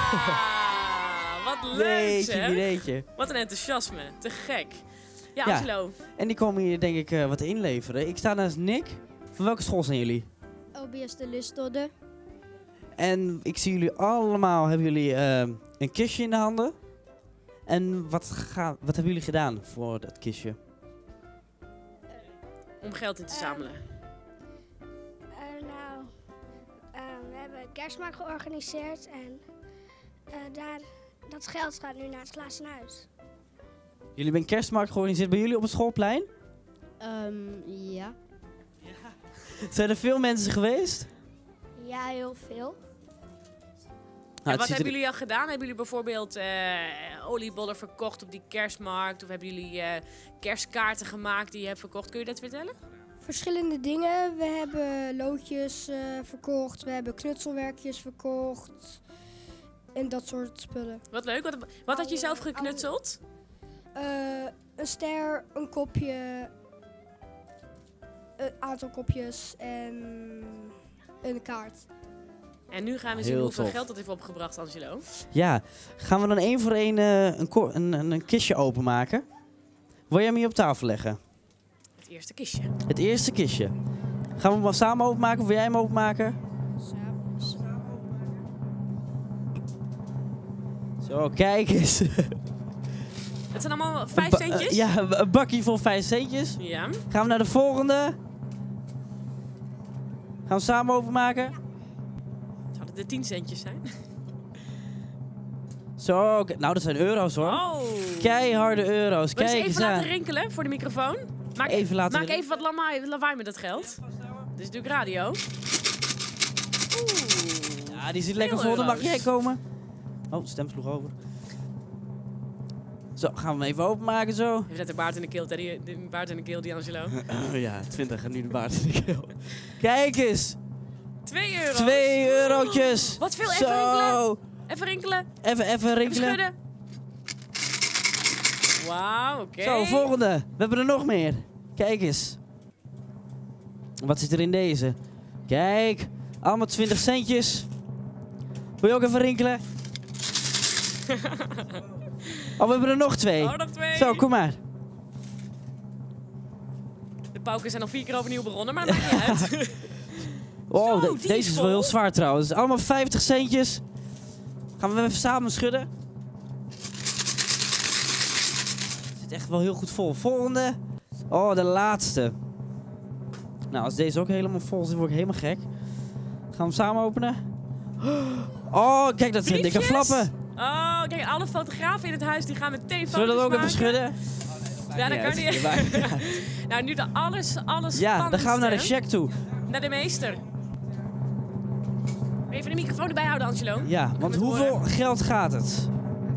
Wat leuk, zeg. Jeetje. Wat een enthousiasme. Te gek. Ja, Angelo. En die komen hier denk ik wat inleveren. Ik sta naast Nick. Van welke school zijn jullie? OBS de Lustodde. En ik zie jullie allemaal, hebben jullie een kistje in de handen. En wat hebben jullie gedaan voor dat kistje? Om geld in te zamelen. We hebben een kerstmarkt georganiseerd en dat geld gaat nu naar het glazen huis. Jullie hebben een kerstmarkt georganiseerd bij jullie op het schoolplein? Ja. Zijn er veel mensen geweest? Ja, heel veel. En wat hebben jullie al gedaan? Hebben jullie bijvoorbeeld oliebollen verkocht op die kerstmarkt? Of hebben jullie kerstkaarten gemaakt die je hebt verkocht? Kun je dat vertellen? Verschillende dingen. We hebben loodjes verkocht, we hebben knutselwerkjes verkocht en dat soort spullen. Wat leuk. Wat had je zelf geknutseld? Een ster, een kopje, een aantal kopjes en een kaart. En nu gaan we zien hoeveel geld dat heeft opgebracht, Angelo. Ja, gaan we dan één voor één een kistje openmaken? Wil jij hem hier op tafel leggen? Het eerste kistje. Het eerste kistje. Gaan we hem wel samen openmaken of wil jij hem openmaken? Samen openmaken. Zo, kijk eens. Het zijn allemaal 5 centjes? Ja, een bakje vol 5 centjes. Ja. Gaan we naar de volgende. Gaan we samen openmaken? Zouden het de 10 centjes zijn? Zo, nou dat zijn euro's hoor. Oh. Keiharde euro's. Wil je Kijk eens eens even aan. laten rinkelen voor de microfoon? Maak even wat lawaai met dat geld. Dit is natuurlijk radio. Ja, die zit lekker vol. Dan mag jij komen. Oh, de stem sloeg over. Zo, gaan we hem even openmaken zo. Je zet de baard in de keel, Teddy. De baard in de keel, die Angelo. Ja, 20 en nu de baard in de keel. Kijk eens. 2 euro. 2 eurotjes. Wat veel, zo. Even rinkelen. Even rinkelen. Even schudden. Wauw, oké. Zo, volgende. We hebben er nog meer. Kijk eens. Wat zit er in deze? Kijk, allemaal 20 centjes. Wil je ook even rinkelen? Oh, we hebben er nog 2. Oh, nog 2. Zo, kom maar. De pauken zijn al 4 keer overnieuw begonnen, maar dat maakt niet uit. Oh, Zo, deze is wel heel zwaar trouwens. Allemaal 50 centjes. Gaan we even samen schudden. Het zit echt wel heel goed vol. Volgende. Oh, de laatste. Nou, als deze ook helemaal vol zit, word ik helemaal gek. Gaan we hem samen openen? Oh, kijk, dat zijn dikke flappen. Oh, kijk, alle fotografen in het huis die gaan meteen foto's Zullen we dat ook maken? even schudden? Ja, dat kan niet. Nou, nu de alles ja, dan gaan we naar de check toe. Naar de meester. Even de microfoon erbij houden, Angelo. Ja, want hoeveel geld gaat het?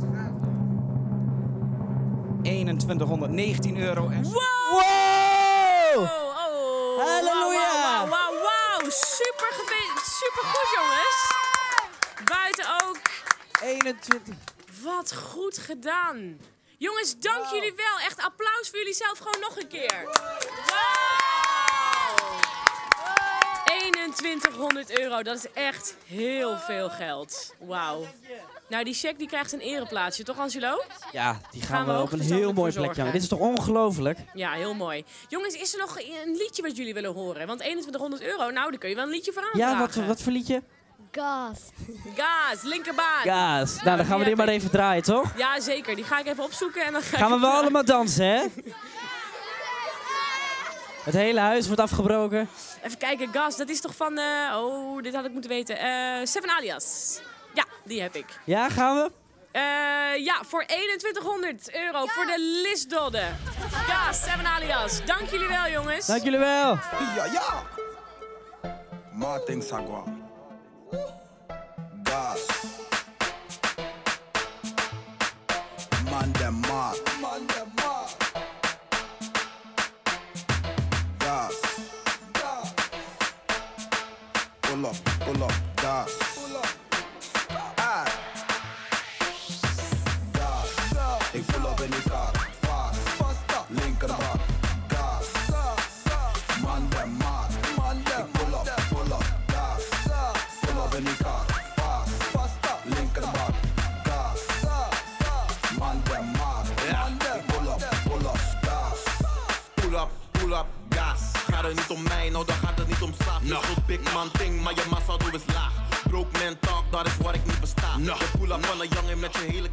2119 euro. En... Wow! Wow! Oh, halleluja! Wauw! Super goed, jongens. Buiten ook. 21. Wat goed gedaan. Jongens, dank jullie wel. Echt applaus voor jullie zelf gewoon nog een keer. Wauw! 2100 euro, dat is echt heel veel geld. Wauw. Nou, die check die krijgt een ereplaatsje, toch Angelo? Ja, die gaan we op een heel mooi plekje hangen. Dit is toch ongelooflijk? Ja, heel mooi. Jongens, is er nog een liedje wat jullie willen horen? Want 2100 euro, nou, daar kun je wel een liedje voor aanvragen. Ja, wat voor liedje? Gas. Gas, linkerbaan. Gas. Nou, dan gaan we dit maar even draaien, toch? Ja, zeker. Die ga ik even opzoeken en dan gaan we wel allemaal dansen, hè? Het hele huis wordt afgebroken. Even kijken, Gas, dat is toch van... oh, dit had ik moeten weten. Seven Alias. Ja, die heb ik. Ja, gaan we? Ja, voor 2100 euro voor de Listodde. Gas, Seven Alias. Dank jullie wel, jongens. Dank jullie wel. Ja. Martin Sagua. Gas. Man dem Mark. Gas. Pull up, gas. Ah. Gas. Ik pull up in die kar. Fast. Linkerbaan. Gas. Man dem Mark. Ik pull up, gas. Pull up in die kar. Fast. Linkerbaan. pull up, gas. Gaat het niet om mij, nou dan gaat het niet om saf. Je goed big man ting, maar je massa doe is laag. Broke man talk, dat is wat ik niet versta. Je pull up van een jongen met je hele